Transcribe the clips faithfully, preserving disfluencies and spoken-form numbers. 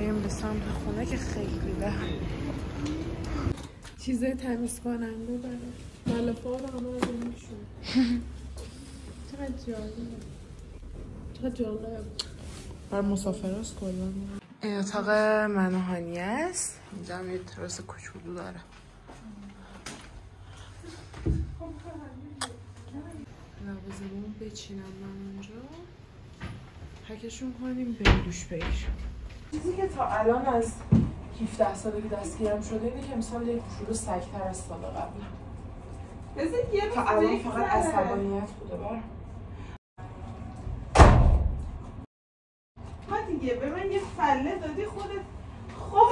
بریم به سمت خونه که خیلی ده چیزای تمیز کننده برای ملافه ها رو همه رو بمیشون. چقدر جالبه، چقدر جالب بر مسافر هست کلا. این اتاق من و هانی است. اینجا هم یه تراس کوچولو داره. لوازمون بچینم من اونجا پکشون کنیم بریم دوش بگیریم. چیزی که تا الان از هفده سالگی دستگیرم شده اینه که امسال یک کوچولو سگ‌تر از سال قبل. تا الان فقط عصبانیت بوده بر ما دیگه به من یه فله دادی خودت خب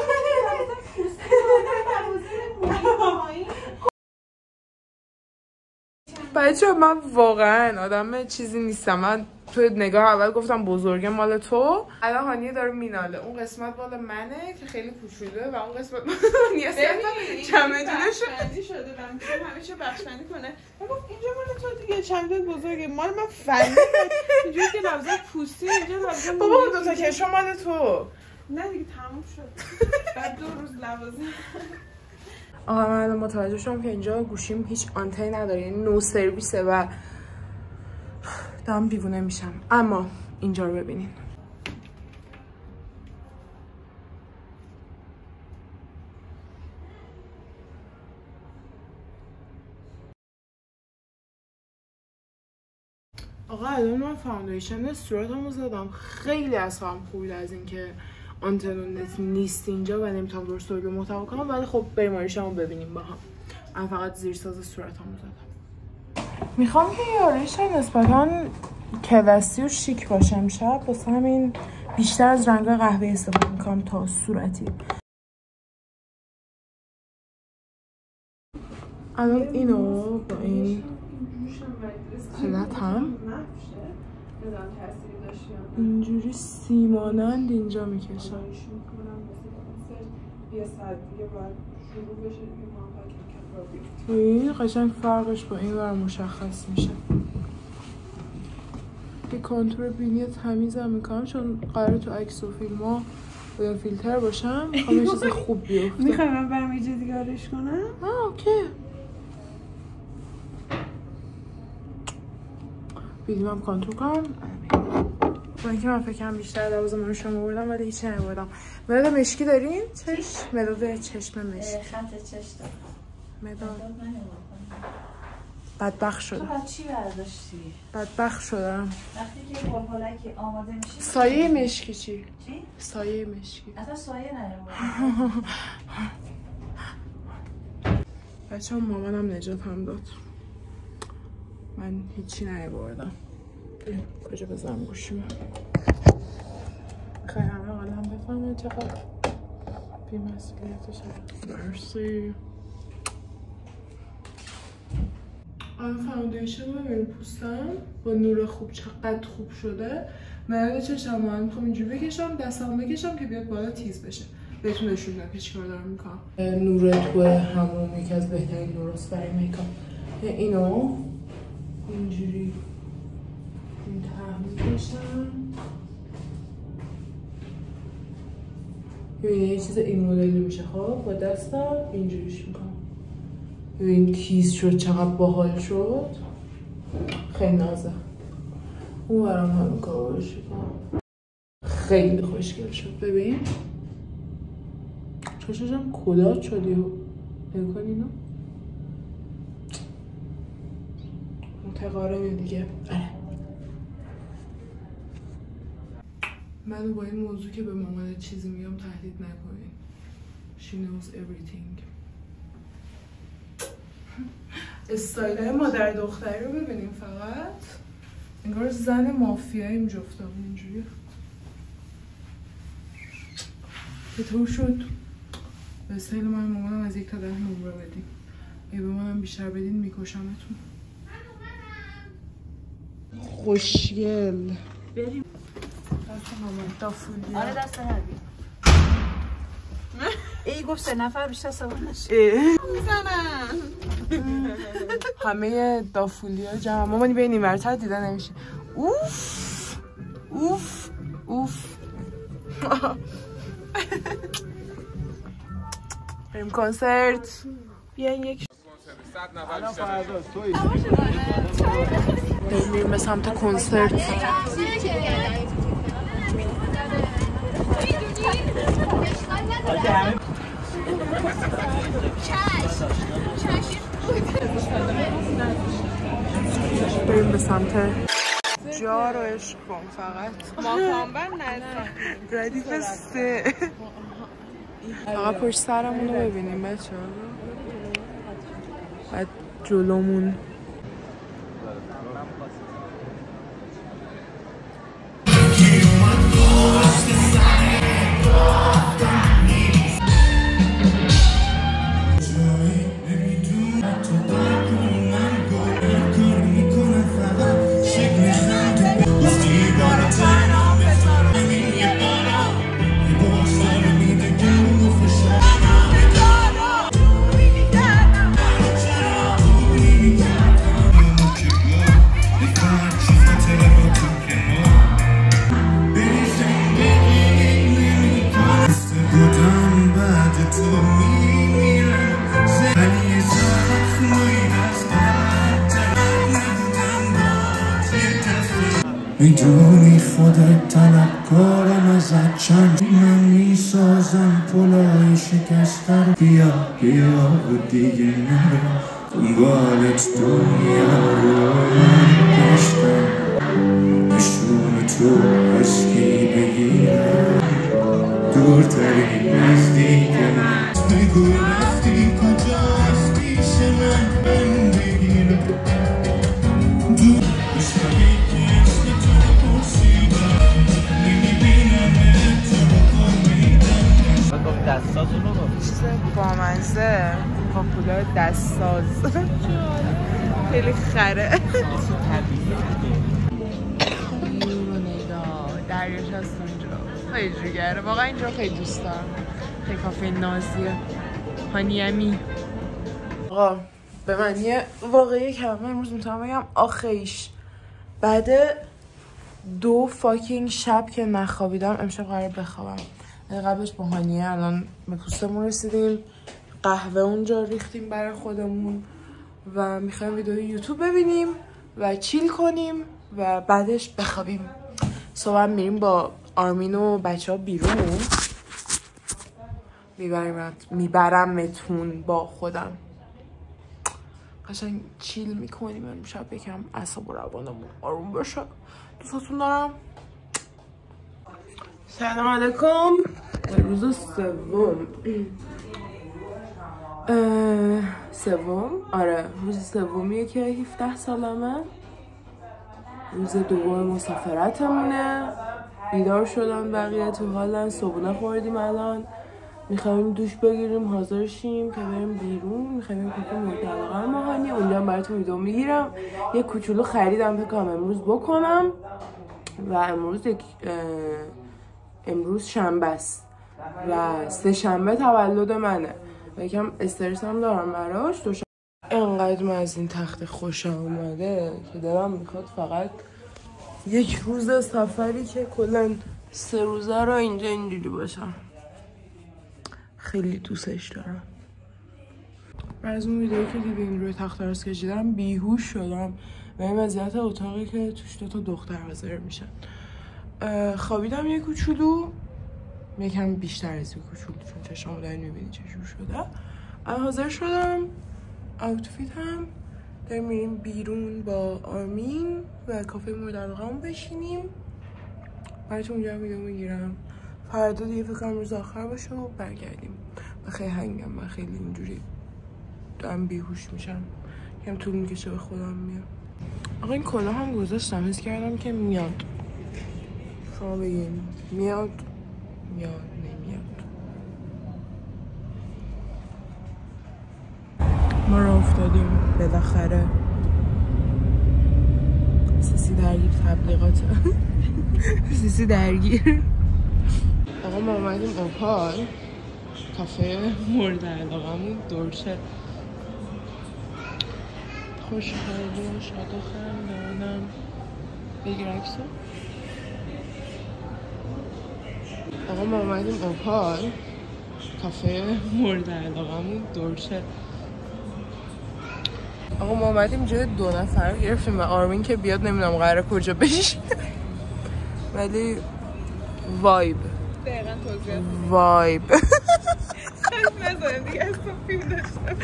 بچه من واقعا آدم چیزی نیستم. من تو نگاه اول گفتم بزرگه مال تو، الان هانیه داره میناله اون قسمت مال منه که خیلی کوچوله و اون قسمت هانیه چمدونه شده من همیشه بخشنده کنه و گفت اینجا مال تو دیگه چمدون بزرگه مال من فله اینجوری که لبزه پوستی اینجا لبزه بابا دو تا کشو مال تو. نه دیگه تموم شد بعد دو روز لوازم. آقا من الان متوجه شدم که اینجا گوشیم هیچ آنتنی نداره، یعنی نو سرویسه و دارم دیوونه میشم. اما اینجا رو ببینین. آقا الان من فاوندیشن صورتمو زدم، خیلی اصلا خوبی از اینکه آنتنونت نیست اینجا و نمیتونم درست تولید محتوا کنم، ولی خب بیماریشمو ببینیم با هم. من فقط زیرساز صورتمو زدم. میخوام که یاریش نسبتا کلاسی و شیک باشه امشب، واسه همین بیشتر از رنگ قهوه‌ای استفاده میکنم تا صورتی. الان اینو با این حالت هم اینجوری سیمانند اینجا میکشم. این قشنگ فرقش با این ور مشخص میشه. یه کانتور بینی تمیزم میکنم چون قراره تو عکس و فیلم ها با فیلتر باشم. میخوام یه چیز خوب بیفته. میخوام من برم یه جا دیگه آرش کنم؟ آه اوکی. بیدیم هم کانتور کنم. با اینکه من فکرم بیشتر لوازم رو شما بردم ولی هیچی نبردم. مداد مشکی دارین؟ چشم؟ مداد چشم مشکی. خط چشم دارم. مداد بدبخت شدم. تو چی برداشتی؟ بدبخت شدم. وقتی که پلپلکی آماده میشی سایه مشکی چی؟ چی؟ سایه مشکی. اصلا سایه نرم. بچه هم مامانم نجات هم داد. من هیچی نبردم. کجا بزنم گوشیمه؟ خیلی همه قلم بفهمه چقدر بی مسئولیتش هست. مرسی. الان فاوندیشن رو ببین پوستم با نور خوب چقدر خوب شده. من چشم من میخوام اینجوری بکشم، دستم بکشم که بیاد بالا تیز بشه. بهتون نشون میدم که چیکار دارم میکنم. نور تو همون یکی از بهترین نوراست برای میکاپ. اینو اینجوری این ته میکشم. ببینید یه چیز این مدلی میشه. خب با دستم اینجوریش میکنم. ببین تیز شد چقدر باحال شد. خیلی نازه. اون برام همین کارش میکنم. خیلی خوشگل شد. ببین چششم کداد شدی و نگاه کن اینو متقاربه دیگه. آره منو با این موضوع که به مامان چیزی میگم تهدید نکنین. She knows everything. استایل مادر دختری رو ببینیم فقط. انگار زن مافیاییم جفتم اینجوری. چطور شد؟ به استایل من مامانم از یک تا ده نمره بدیم. اگه به منم بیشتر بدین میکشمتون. خوشگل. بریم. دست مامان دافولیا. آره دست هردی. ای گفت سه نفر بیشتر سوار نشه. میزنن. همه دافولیا جمع. مامانی به این اینورتر دیده نمیشه. اوف اوف اوف. بریم کنسرت. بیاین یک بریم به سمت کنسرت. بریم به سمت جا رو عشق کن فقط ماکانبر نزد ردیف سه فقط پشت سرمون رو ببینیم بچه ها. بعد جلومون میدونی خودت طلبکارم ازت چند من میسازم پلای شکسته رو بیا بیا و دیگه نرم دنبالت دنیا رو من گشتم نشون تو از کی بگیرم دورتری نزدیکم بگو رفتی کجاست پیش من من بگیرم دور بشنوی چیز بامزه پاپولا دستساز خیلی خره دریاش هست اونجا خیلی جوگره واقعا اینجا خیلی دوست دارم. خیلی کافه نازیه هانیمی. آقا به من یه واقعی کلمه امروز میتونم بگم آخیش بعد دو فاکینگ شب که نخوابیدم امشب قرار بخوابم. قبلش با هانیه الان به پوستمون رسیدیم قهوه اونجا ریختیم برای خودمون و میخوایم ویدیو یوتیوب ببینیم و چیل کنیم و بعدش بخوابیم. صبح میریم با آرمین و بچه ها بیرون میبرمت میبرمتون با خودم قشنگ چیل میکنیم امشب یکم اعصاب و روانمون آروم بشه. دوستتون دارم. سلام علیکم. روز سوم سوم آره روز سومیه که هفده سالمه. روز دوم مسافرتمونه. بیدار شدن بقیه تو حالن. صبحونه خوردیم الان میخوایم دوش بگیریم حاضر شیم که بریم بیرون. میخوایم کافه مورد علاقه ماهانی اونجا هم براتون ویدیو میگیرم. یه کوچولو خریدم فکر کنم امروز بکنم و امروز یک امروز شنبه است و سه شنبه تولد منه و یکم استرس هم دارم براش. دو شنبه انقدر من از این تخت خوشم اومده که دارم میخواد فقط یک روز سفری که کلا سه روزه رو اینجا اینجوری باشم. خیلی دوستش دارم. از اون ویدیویی که دیدین روی تخت عروس کشیدم بیهوش شدم و این وضعیت اتاقی که توش دو تا دختر حاضر میشن. خوابیدم یه کوچولو یکم بیشتر از یه کوچولو چون چشمو دارین میبینی چجور شده. حاضر شدم آوتفیت هم داریم میریم بیرون با آرمین و کافه مورد علاقه‌مون بشینیم. براتون اونجا ویدیو میگیرم. فردا دیگه فکر کنم روز آخر باشه و برگردیم. و خیلی هنگم من خیلی اینجوری دارم بیهوش میشم یکم طول میکشه به خودم میام. آقا این کلا هم گذاشتم حس کردم که میاد. شما بگین میاد میاد نمیاد. ما را افتادیم بالاخره. سیسی درگیر تبلیغات سیسی درگیر. آقا ما اومدیم اوپال کافه مورد علاقه‌مون دورچه. خوشحالی و شاد و خندانم. بگیر عکسو. آقا ما اومدیم اوپال کافه مورد علاقمون دورچه. آقا ما اومدیم جای دو نفر رو گرفتیم و آرمین که بیاد نمیدونم قراره کجا بشینه ولی وایب دقیقا توضیح وایب نذارم دیگه از تو فیلم داشتم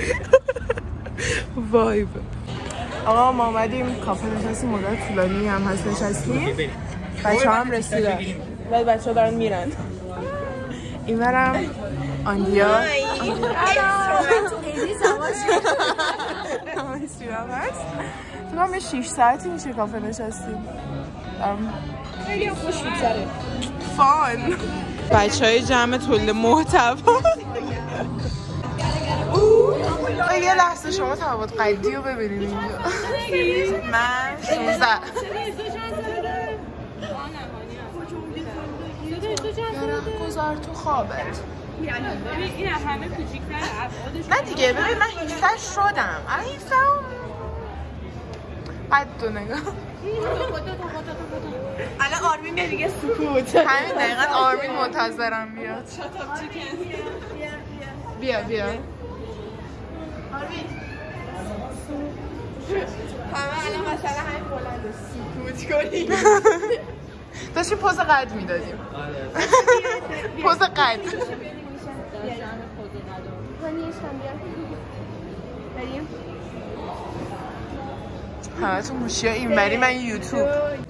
وایب. آقا ما اومدیم کافه نشستیم مدت طولانی هم هست نشستیم بچه هم رسیدن ولی بچه ها دارن میرن. این برم آندیا تو هم یه شیش ساعتی میشه کافه نشستیم. خیلی خوش میگذره فان بچه های جمع تولید محتوا. یه لحظه شما تفاوت قدی رو ببینید اینجا. من شونزده گذار تو خوابت. این همه کوچیک‌تر ابعادش. نه دیگه ببین من هیچ‌تاش شدم. الان هیچ‌تام قد دو نگاه. الان آرمین میاد دیگه سکوت. همین دقیقاً آرمین منتظرم بیاد. شاتاپ چیکن. بیا بیا. آرمین. همه الان مثلا همین بلند سکوت کنیم. داشتیم پوز قد میدادیم. پوز قد. همه تو موشی ها این بری من یوتیوب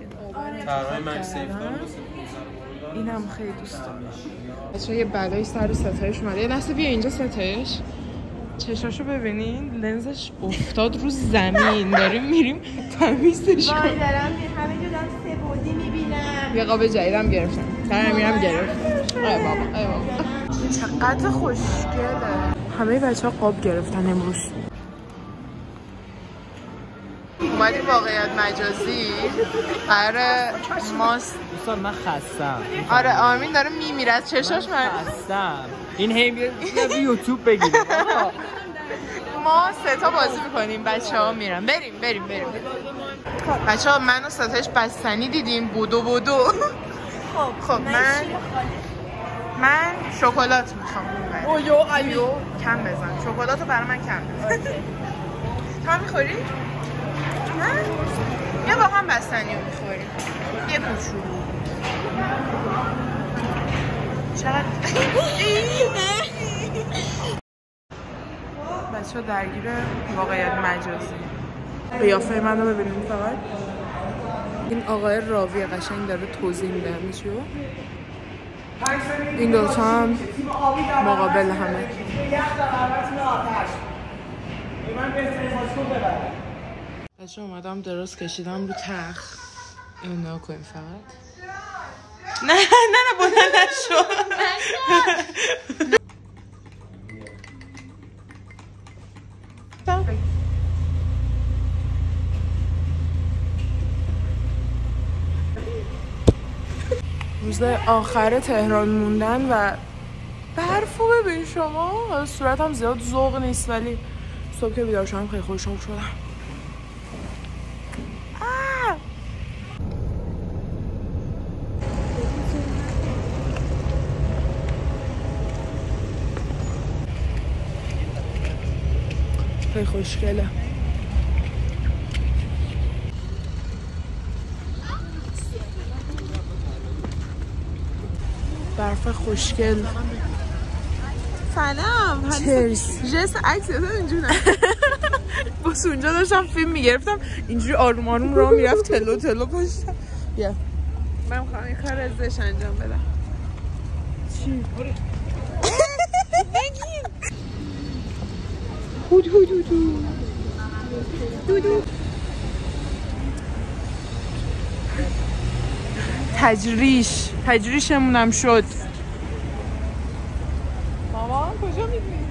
اینم خیلی دوست دارم. بچه یه بلایی سر ستایش اومده. یه لحظه بیا اینجا ستایش چشاشو ببینین لنزش افتاد رو زمین. داریم میریم تمیزش کنیم. وای دارم همه جا دارم سه بودی میبینم. یه قاب جدیدم گرفتم. سرم میرم گرفت. ای بابا ای بابا چقدر خوشگله. همه بچه ها قاب گرفتن امروز. اومدیم واقعیت مجازی. قراره ماست. دوستان من خستم. آره آرمین داره میمیره از چشاش. من خستم. این هی میره یوتیوب بگیریم. ما سه تا بازی میکنیم بچه ها میرن. بریم بریم بریم بچه ها. من و ستایش بستنی دیدیم بودو بودو. خب من من شکلات میخوام. اویو ایو کم بزن شکلات رو برای من کم بزن. تو هم میخوری؟ من یا با هم بستنی رو میخوریم یه کوچولو. چقدر بچه ها درگیر واقعیت مجازی. قیافه من رو ببینیم فقط. این آقای راوی قشنگ داره توضیح میده همه چیو. این دوتا هم مقابل همه. بچه اومدم دراز کشیدم رو تخت. اینو نگاه کنیم فقط. نه نه نه بلند نشو. روز آخر تهران موندن و برفو ببین شما. صورتم زیاد ذوق نیست ولی صبح که بیدار شدم خیلی خوشحال شدم. خیلی خوشگله. برف خوشگل. سلام. چرس. جست عکس دادم اینجوری. بس اونجا داشتم فیلم میگرفتم اینجوری آروم آروم راه میرفت تلو تلو پشتم. بیا من میخوام این کار ازش انجام بدم. چی؟ نگین. هود هود هود هود. تجریش تجریشمونم شد. مامان کجا میگی؟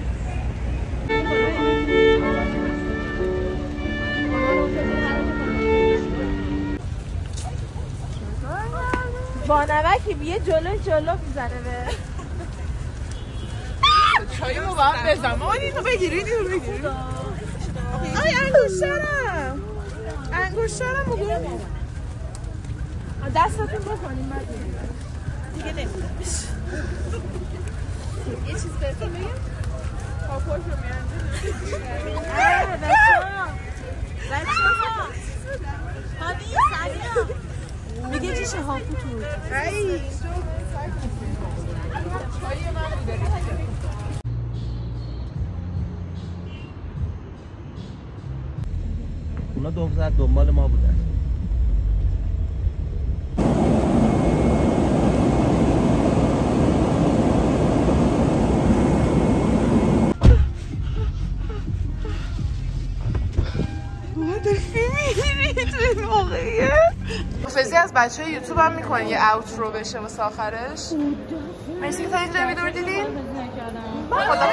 بانمکی بیه جلو جلو میزنه به چایمو باید بزن. مامان اینو بگیرید اینو بگیرید. آی انگوشترم انگوشترم بگو دستاتون بکنیم بعد دیگه نمیدونم. یه چیز بهتون بگم؟ پاپاشو میانده بچه ها بچه ها هادی سریع میگه چیشه هاپو تو ای اونا دو ساعت دنبال ما بودن. فیزی از بچه های یوتیوب هم میکنه یه اوترو بشه واسه آخرش. مرسی که تا اینجا ویدیو رو دیدین. خدا